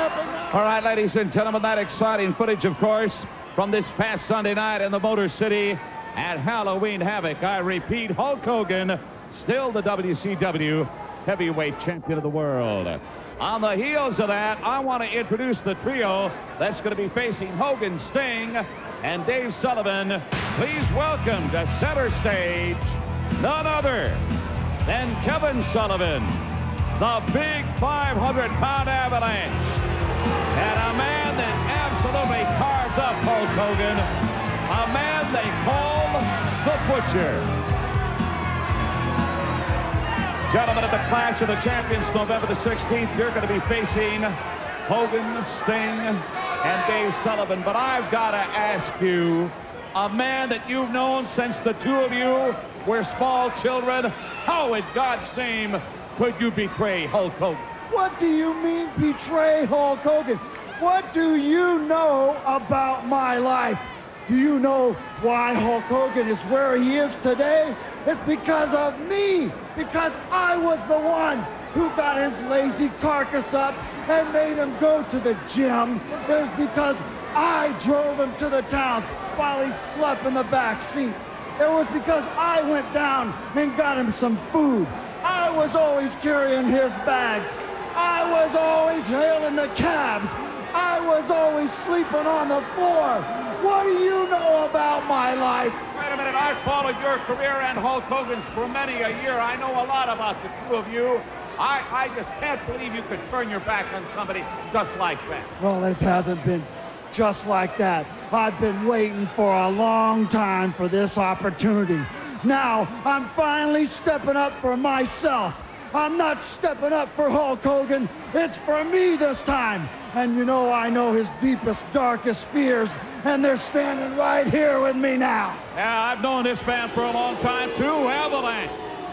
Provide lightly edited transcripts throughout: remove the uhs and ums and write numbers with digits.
All right, ladies and gentlemen, that exciting footage, of course, from this past Sunday night in the Motor City at Halloween Havoc. I repeat, Hulk Hogan, still the WCW heavyweight champion of the world. On the heels of that, I want to introduce the trio that's going to be facing Hogan, Sting, and Dave Sullivan. Please welcome to center stage none other than Kevin Sullivan, the big 500-pound Avalanche, and a man that absolutely carved up Hulk Hogan, a man they call the Butcher. Gentlemen, at the Clash of the Champions, November the 16th, you're going to be facing Hogan, Sting, and Dave Sullivan. But I've got to ask you, a man that you've known since the two of you were small children, how in God's name could you betray Hulk Hogan? What do you mean betray Hulk Hogan? What do you know about my life? Do you know why Hulk Hogan is where he is today? It's because of me, because I was the one who got his lazy carcass up and made him go to the gym. It was because I drove him to the towns while he slept in the back seat. It was because I went down and got him some food. I was always carrying his bags. I was always hailing the cabs. I was always sleeping on the floor. What do you know about my life? Wait a minute, I've followed your career and Hulk Hogan's for many a year. I know a lot about the two of you. I just can't believe you could turn your back on somebody just like that. Well, it hasn't been just like that. I've been waiting for a long time for this opportunity. Now, I'm finally stepping up for myself. I'm not stepping up for Hulk Hogan. It's for me this time. And you know, I know his deepest, darkest fears, and they're standing right here with me now. Yeah, I've known this man for a long time, too, Avalanche.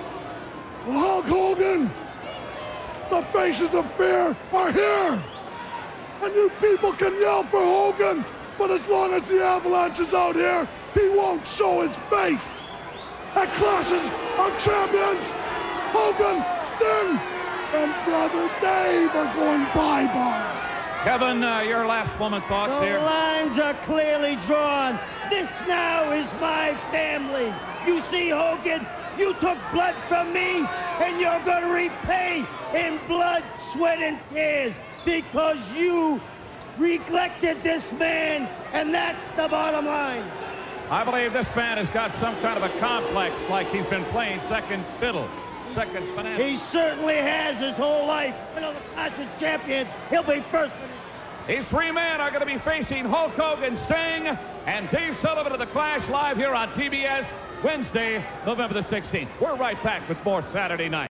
Hulk Hogan, the faces of fear are here. And you people can yell for Hogan, but as long as the Avalanche is out here, he won't show his face. At Clashes of Champions, Hogan, Sting, and Brother Dave are going bye-bye. Kevin, your last moment thoughts here. The lines are clearly drawn. This now is my family. You see, Hogan, you took blood from me, and you're going to repay in blood, sweat, and tears because you neglected this man, and that's the bottom line. I believe this man has got some kind of a complex, like he's been playing second fiddle, second banana. He certainly has his whole life. You know, the Clash of Champions, he'll be first. These three men are going to be facing Hulk Hogan, Sting, and Dave Sullivan of the Clash live here on TBS Wednesday, November the 16th. We're right back with more Saturday Night.